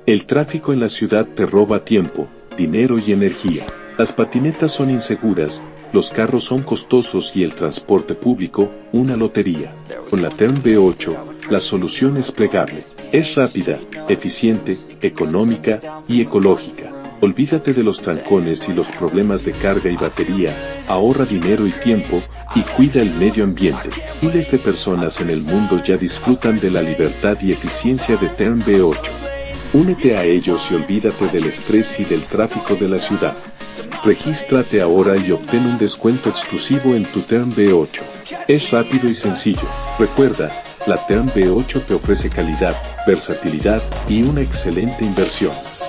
El tráfico en la ciudad te roba tiempo, dinero y energía. Las patinetas son inseguras, los carros son costosos y el transporte público, una lotería. Con la Tern V8, la solución es plegable. Es rápida, eficiente, económica y ecológica. Olvídate de los trancones y los problemas de carga y batería, ahorra dinero y tiempo, y cuida el medio ambiente. Miles de personas en el mundo ya disfrutan de la libertad y eficiencia de Tern V8. Únete a ellos y olvídate del estrés y del tráfico de la ciudad. Regístrate ahora y obtén un descuento exclusivo en tu Tern V8. Es rápido y sencillo. Recuerda, la Tern V8 te ofrece calidad, versatilidad y una excelente inversión.